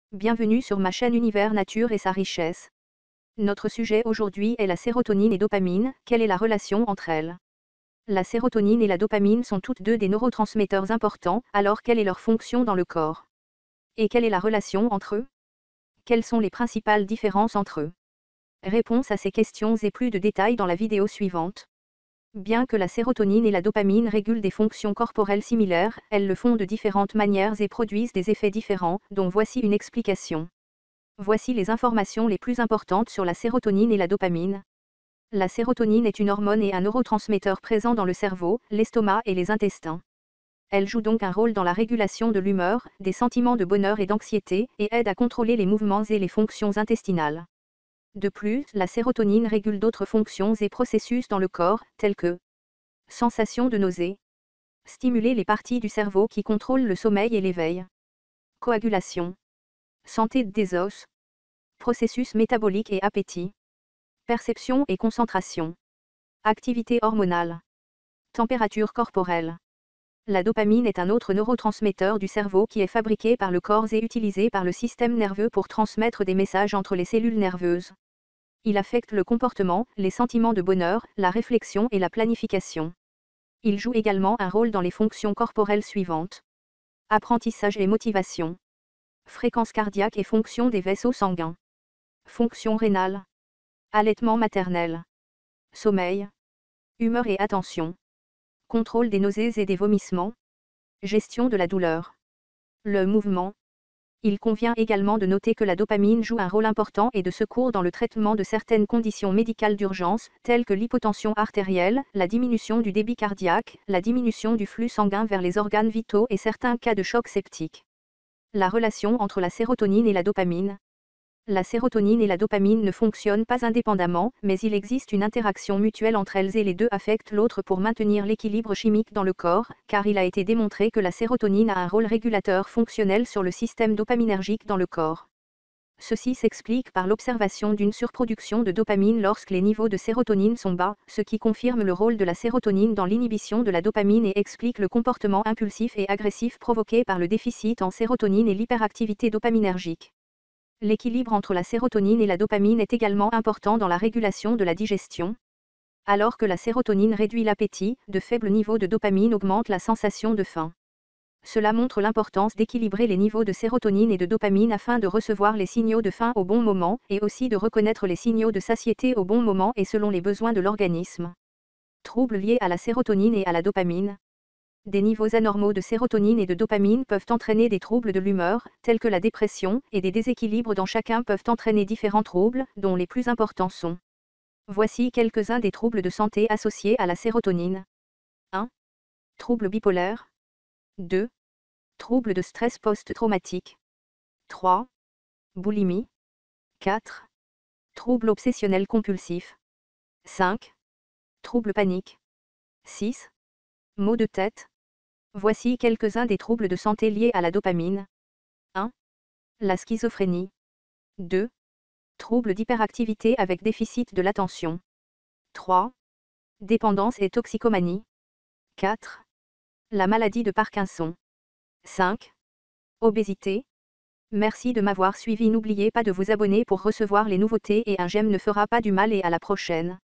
Bienvenue sur ma chaîne Univers Nature et sa richesse. Notre sujet aujourd'hui est la sérotonine et dopamine, quelle est la relation entre elles? La sérotonine et la dopamine sont toutes deux des neurotransmetteurs importants, alors quelle est leur fonction dans le corps? Et quelle est la relation entre eux? Quelles sont les principales différences entre eux? Réponse à ces questions et plus de détails dans la vidéo suivante. Bien que la sérotonine et la dopamine régulent des fonctions corporelles similaires, elles le font de différentes manières et produisent des effets différents, dont voici une explication. Voici les informations les plus importantes sur la sérotonine et la dopamine. La sérotonine est une hormone et un neurotransmetteur présent dans le cerveau, l'estomac et les intestins. Elle joue donc un rôle dans la régulation de l'humeur, des sentiments de bonheur et d'anxiété, et aide à contrôler les mouvements et les fonctions intestinales. De plus, la sérotonine régule d'autres fonctions et processus dans le corps, tels que sensation de nausée, stimuler les parties du cerveau qui contrôlent le sommeil et l'éveil, coagulation, santé des os, processus métabolique et appétit, perception et concentration, activité hormonale, température corporelle. La dopamine est un autre neurotransmetteur du cerveau qui est fabriqué par le corps et utilisé par le système nerveux pour transmettre des messages entre les cellules nerveuses. Il affecte le comportement, les sentiments de bonheur, la réflexion et la planification. Il joue également un rôle dans les fonctions corporelles suivantes. Apprentissage et motivation. Fréquence cardiaque et fonction des vaisseaux sanguins. Fonction rénale. Allaitement maternel. Sommeil. Humeur et attention. Contrôle des nausées et des vomissements. Gestion de la douleur. Le mouvement. Il convient également de noter que la dopamine joue un rôle important et de secours dans le traitement de certaines conditions médicales d'urgence, telles que l'hypotension artérielle, la diminution du débit cardiaque, la diminution du flux sanguin vers les organes vitaux et certains cas de choc septique. La relation entre la sérotonine et la dopamine. La sérotonine et la dopamine ne fonctionnent pas indépendamment, mais il existe une interaction mutuelle entre elles et les deux affectent l'autre pour maintenir l'équilibre chimique dans le corps, car il a été démontré que la sérotonine a un rôle régulateur fonctionnel sur le système dopaminergique dans le corps. Ceci s'explique par l'observation d'une surproduction de dopamine lorsque les niveaux de sérotonine sont bas, ce qui confirme le rôle de la sérotonine dans l'inhibition de la dopamine et explique le comportement impulsif et agressif provoqué par le déficit en sérotonine et l'hyperactivité dopaminergique. L'équilibre entre la sérotonine et la dopamine est également important dans la régulation de la digestion. Alors que la sérotonine réduit l'appétit, de faibles niveaux de dopamine augmentent la sensation de faim. Cela montre l'importance d'équilibrer les niveaux de sérotonine et de dopamine afin de recevoir les signaux de faim au bon moment, et aussi de reconnaître les signaux de satiété au bon moment et selon les besoins de l'organisme. Troubles liés à la sérotonine et à la dopamine. Des niveaux anormaux de sérotonine et de dopamine peuvent entraîner des troubles de l'humeur, tels que la dépression, et des déséquilibres dans chacun peuvent entraîner différents troubles, dont les plus importants sont. Voici quelques-uns des troubles de santé associés à la sérotonine. 1. Troubles bipolaires. 2. Troubles de stress post-traumatique. 3. Boulimie. 4. Troubles obsessionnels compulsifs. 5. Troubles paniques. 6. Maux de tête. Voici quelques-uns des troubles de santé liés à la dopamine. 1. La schizophrénie. 2. Troubles d'hyperactivité avec déficit de l'attention. 3. Dépendance et toxicomanie. 4. La maladie de Parkinson. 5. Obésité. Merci de m'avoir suivi. N'oubliez pas de vous abonner pour recevoir les nouveautés et un j'aime ne fera pas du mal et à la prochaine.